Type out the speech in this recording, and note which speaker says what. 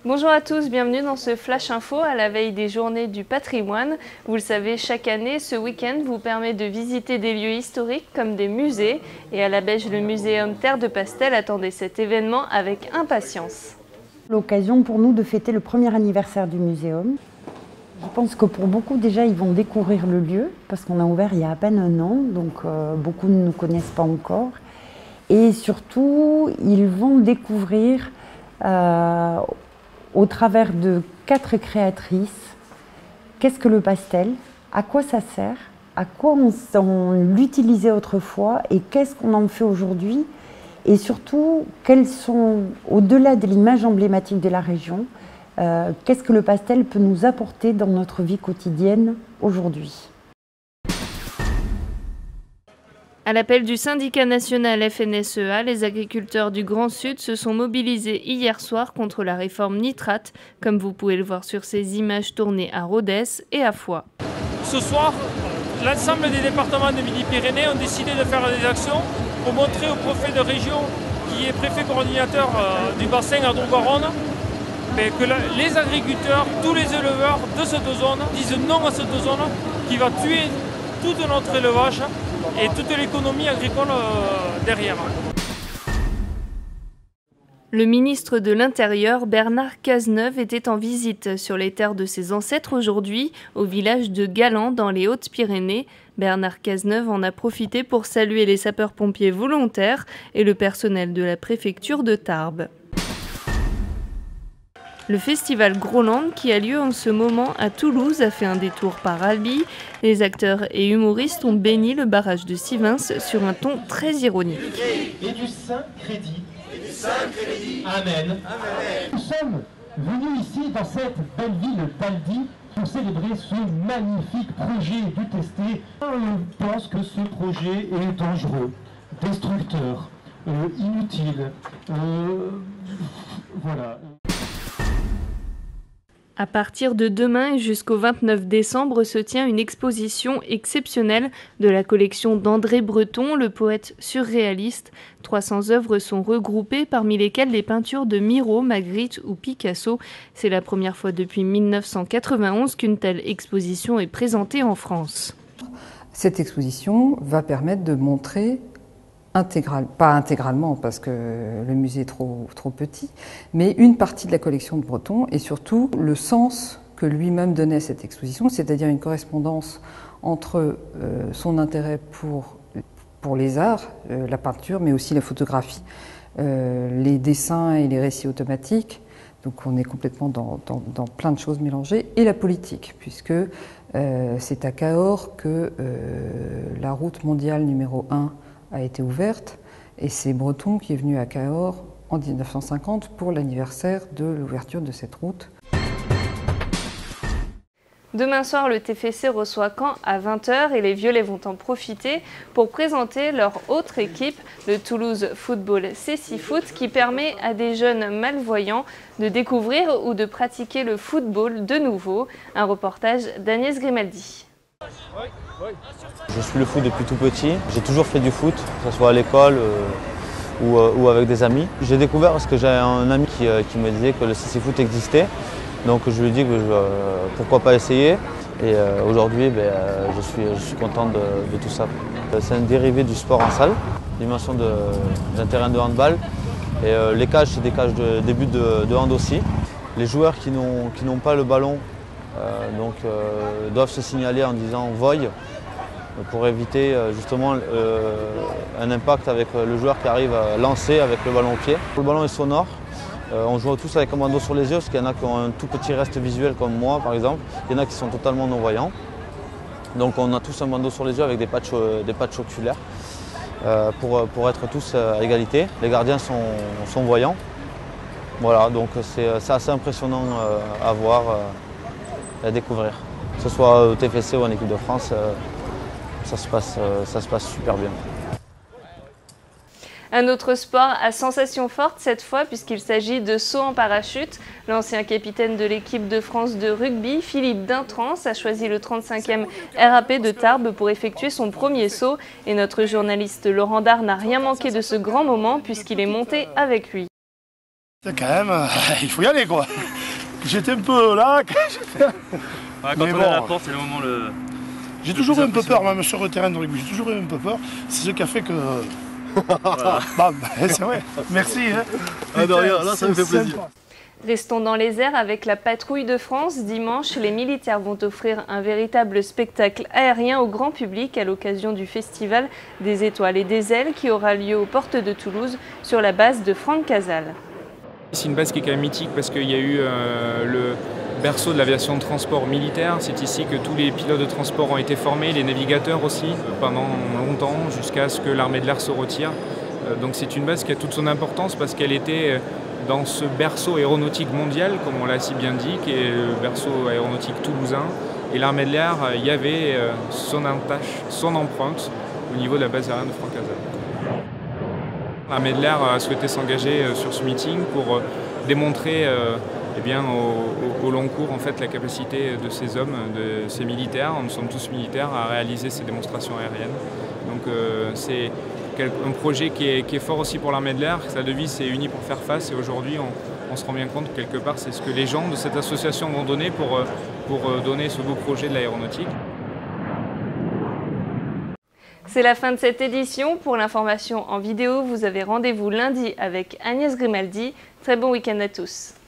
Speaker 1: Bonjour à tous, bienvenue dans ce Flash Info à la veille des Journées du patrimoine. Vous le savez, chaque année, ce week-end vous permet de visiter des lieux historiques comme des musées. Et à la Bège, le muséum Terre de Pastel attendait cet événement avec impatience.
Speaker 2: L'occasion pour nous de fêter le premier anniversaire du muséum. Je pense que pour beaucoup déjà ils vont découvrir le lieu parce qu'on a ouvert il y a à peine un an, donc beaucoup ne nous connaissent pas encore. Et surtout, ils vont découvrir au travers de 4 créatrices, qu'est-ce que le pastel, à quoi ça sert, à quoi on l'utilisait autrefois et qu'est-ce qu'on en fait aujourd'hui. Et surtout, quelles sont, au-delà de l'image emblématique de la région, qu'est-ce que le pastel peut nous apporter dans notre vie quotidienne aujourd'hui.
Speaker 1: À l'appel du syndicat national FNSEA, les agriculteurs du Grand Sud se sont mobilisés hier soir contre la réforme nitrate, comme vous pouvez le voir sur ces images tournées à Rodez et à Foix.
Speaker 3: Ce soir, l'ensemble des départements de Midi-Pyrénées ont décidé de faire des actions pour montrer au préfet de région, qui est préfet coordinateur du bassin Ardougne-Garonne, que les agriculteurs, tous les éleveurs de cette zone disent non à cette zone qui va tuer tout notre élevage et toute l'économie agricole derrière.
Speaker 1: Le ministre de l'Intérieur, Bernard Cazeneuve, était en visite sur les terres de ses ancêtres aujourd'hui, au village de Galan, dans les Hautes-Pyrénées. Bernard Cazeneuve en a profité pour saluer les sapeurs-pompiers volontaires et le personnel de la préfecture de Tarbes. Le festival Groland, qui a lieu en ce moment à Toulouse, a fait un détour par Albi. Les acteurs et humoristes ont béni le barrage de Sivins sur un ton très ironique.
Speaker 4: Et du saint crédit. Amen. Nous sommes venus ici dans cette belle ville d'Albi pour célébrer ce magnifique projet du Testé. On pense que ce projet est dangereux, destructeur, inutile. Voilà.
Speaker 1: À partir de demain et jusqu'au 29 décembre se tient une exposition exceptionnelle de la collection d'André Breton, le poète surréaliste. 300 œuvres sont regroupées, parmi lesquelles les peintures de Miro, Magritte ou Picasso. C'est la première fois depuis 1991 qu'une telle exposition est présentée en France.
Speaker 5: Cette exposition va permettre de montrer pas intégralement parce que le musée est trop petit, mais une partie de la collection de Breton et surtout le sens que lui-même donnait à cette exposition, c'est-à-dire une correspondance entre son intérêt pour les arts, la peinture, mais aussi la photographie, les dessins et les récits automatiques. Donc on est complètement dans plein de choses mélangées, et la politique, puisque c'est à Cahors que la route mondiale numéro 1 a été ouverte, et c'est Breton qui est venu à Cahors en 1950 pour l'anniversaire de l'ouverture de cette route.
Speaker 1: Demain soir, le TFC reçoit Caen à 20 h et les Violets vont en profiter pour présenter leur autre équipe, le Toulouse Football Cécifoot, qui permet à des jeunes malvoyants de découvrir ou de pratiquer le football de nouveau. Un reportage d'Agnès Grimaldi.
Speaker 6: Je suis le foot depuis tout petit, j'ai toujours fait du foot, que ce soit à l'école ou avec des amis. J'ai découvert parce que j'ai un ami qui me disait que le Cécifoot existait, donc je lui ai dit que pourquoi pas essayer. Et aujourd'hui je suis content de tout ça. C'est un dérivé du sport en salle, dimension d'un terrain de handball. Et les cages, c'est des cages des buts de hand aussi. Les joueurs qui n'ont pas le ballon doivent se signaler en disant « voy » pour éviter justement un impact avec le joueur qui arrive à lancer avec le ballon au pied. Le ballon est sonore, on joue tous avec un bandeau sur les yeux parce qu'il y en a qui ont un tout petit reste visuel comme moi par exemple, il y en a qui sont totalement non-voyants. Donc on a tous un bandeau sur les yeux avec des patchs oculaires pour être tous à égalité. Les gardiens sont voyants. Voilà, donc c'est assez impressionnant à voir et à découvrir. Que ce soit au TFC ou en équipe de France, ça se passe super bien.
Speaker 1: Un autre sport à sensation forte cette fois puisqu'il s'agit de saut en parachute. L'ancien capitaine de l'équipe de France de rugby, Philippe Dintrans, a choisi le 35e RAP de Tarbes pour effectuer son premier saut. Et notre journaliste Laurent Dard n'a rien manqué de ce grand moment puisqu'il est monté avec lui.
Speaker 7: Quand même, il faut y aller quoi. J'étais un peu là.
Speaker 8: Quand on est à la porte, c'est le moment le...
Speaker 7: J'ai toujours eu un peu peur, même sur le terrain de rugby. J'ai toujours eu un peu peur. C'est ce qui a fait que... Voilà. Bah, c'est vrai. Merci. Hein.
Speaker 8: Ah de rien, là ça me fait plaisir.
Speaker 1: Restons dans les airs avec la patrouille de France. Dimanche, les militaires vont offrir un véritable spectacle aérien au grand public à l'occasion du festival des étoiles et des ailes qui aura lieu aux portes de Toulouse sur la base de Franck Casal.
Speaker 9: C'est une base qui est quand même mythique parce qu'il y a eu le berceau de l'aviation de transport militaire. C'est ici que tous les pilotes de transport ont été formés, les navigateurs aussi, pendant longtemps, jusqu'à ce que l'armée de l'air se retire. Donc c'est une base qui a toute son importance parce qu'elle était dans ce berceau aéronautique mondial, comme on l'a si bien dit, qui est le berceau aéronautique toulousain. Et l'armée de l'air y avait son empreinte au niveau de la base aérienne de Franck Casal. L'armée de l'air a souhaité s'engager sur ce meeting pour démontrer eh bien, au long cours en fait, la capacité de ces hommes, de ces militaires, nous sommes tous militaires, à réaliser ces démonstrations aériennes. Donc c'est un projet qui est fort aussi pour l'armée de l'air. Sa devise c'est unis pour faire face et aujourd'hui on se rend bien compte que quelque part c'est ce que les gens de cette association vont donner pour donner ce beau projet de l'aéronautique.
Speaker 1: C'est la fin de cette édition. Pour l'information en vidéo, vous avez rendez-vous lundi avec Agnès Grimaldi. Très bon week-end à tous.